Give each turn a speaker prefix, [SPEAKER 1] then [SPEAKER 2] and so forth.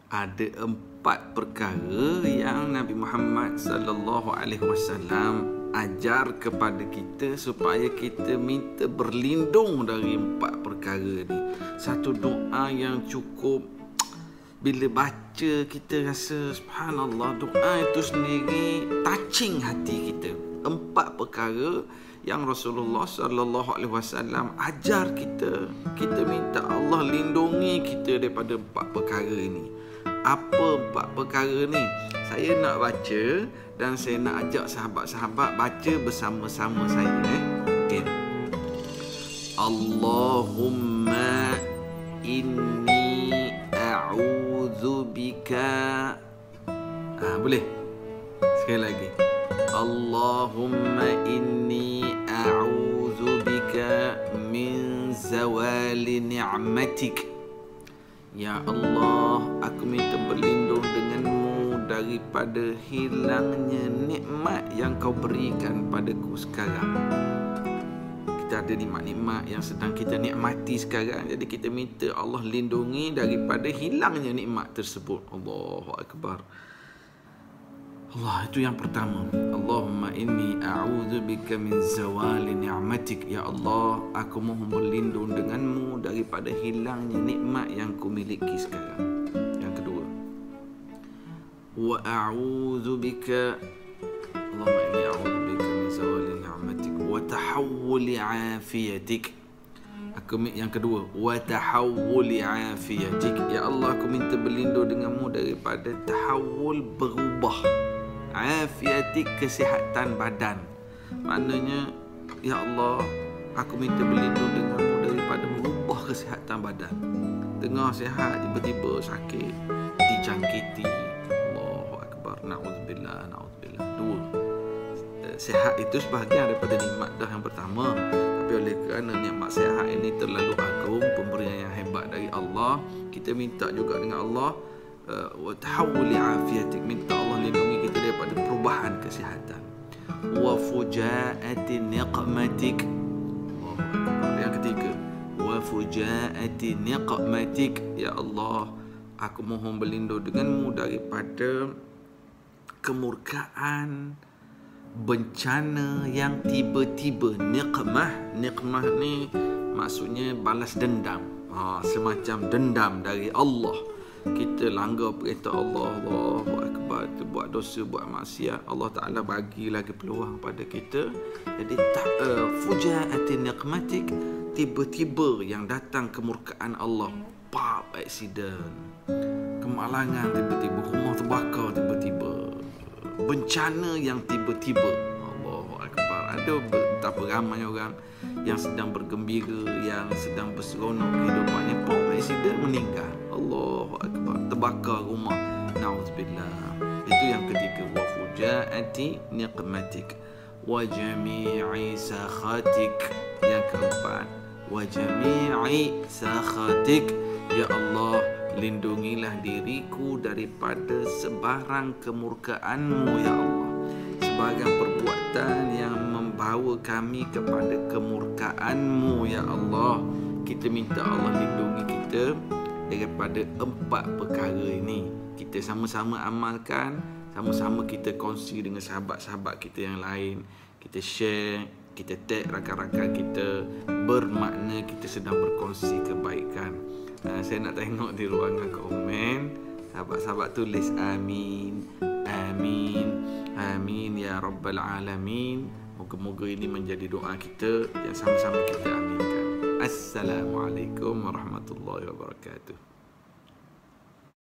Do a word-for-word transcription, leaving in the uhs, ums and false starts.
[SPEAKER 1] ada empat perkara yang Nabi Muhammad sallallahu alaihi wasallam ajar kepada kita supaya kita minta berlindung dari empat perkara ni. Satu doa yang cukup, bila baca kita rasa subhanallah, doa itu sendiri touching hati kita. Empat perkara yang Rasulullah sallallahu alaihi wasallam ajar kita. Kita minta Allah lindungi kita daripada empat perkara ini. Apa empat perkara ni? Saya nak baca dan saya nak ajak sahabat-sahabat baca bersama-sama saya. Eh? Okay. Allahumma inni a'udzu bika. Ah, boleh? Sekali lagi. Allahumma inni a'udzu bika min zawali ni'matik. Ya Allah, aku minta berlindung denganmu daripada hilangnya nikmat yang kau berikan padaku sekarang. Kita ada nikmat-nikmat yang sedang kita nikmati sekarang. Jadi kita minta Allah lindungi daripada hilangnya nikmat tersebut. Allahu Akbar. Allah, itu yang pertama. Allahumma inni a'udzubika min zawali ni'matik. Ya Allah, aku mohon berlindung denganmu daripada hilangnya nikmat yang ku miliki sekarang. Yang kedua, wa a'udzubika, Allahumma inni a'udzubika min zawali ni'matik wa tahawuli afiyatik. Aku yang kedua, wa tahawuli afiyatik. Ya Allah, aku minta berlindung denganmu daripada tahawul, berubah, afiatik, kesihatan badan. Maknanya, ya Allah, aku minta berlindung denganmu daripada merubah kesihatan badan. Tengah sihat, tiba-tiba sakit, dijangkiti. Allahu Akbar. Na'udzubillah, na'udzubillah. Dua, sihat itu sebahagian daripada nikmat dah yang pertama. Tapi oleh kerana nikmat sihat ini terlalu agung, pemberian yang hebat dari Allah, kita minta juga dengan Allah, wa tahawuli afiatik, minta Allah lindungi kita daripada perubahan kesihatan. Wa fujaati niqmatik. Yang ketiga, wa fujaati niqmatik. Ya Allah, aku mohon berlindung denganmu daripada kemurkaan, bencana yang tiba-tiba. Niqmah, niqmah ni maksudnya balas dendam. Ha, semacam dendam dari Allah. Kita langgar perintah Allah, Allahu Akbar, kita buat dosa, buat maksiat, Allah Ta'ala bagi lagi peluang pada kita. Jadi uh, fujaati niqmatik, tiba-tiba yang datang kemurkaan Allah. Pap, aksiden, kemalangan tiba-tiba, rumah terbakar tiba-tiba, bencana yang tiba-tiba. Allahu Akbar. Ada betapa ramai orang yang sedang bergembira, yang sedang berseronok kehidupannya, pop, aksiden, meninggal. Allahu Akbar, terbakar rumah. Na'udzubillah. Itu yang ketiga, wa fujaati niqmatik wa jami'i sakhatik. Yang keempat, wa jami'i sakhatik. Ya Allah, lindungilah diriku daripada sebarang kemurkaanmu, ya Allah. Sebarang perbuatan yang membawa kami kepada kemurkaanmu, ya Allah. Kita minta Allah lindungi kita daripada empat perkara ini. Kita sama-sama amalkan, sama-sama kita kongsi dengan sahabat-sahabat kita yang lain. Kita share, kita tag rakan-rakan kita, bermakna kita sedang berkongsi kebaikan. Uh, saya nak tengok di ruangan komen, sahabat-sahabat tulis amin, amin, amin ya Rabbal Alamin. Moga-moga ini menjadi doa kita yang sama-sama kita aminkan. Assalamualaikum warahmatullahi wabarakatuh.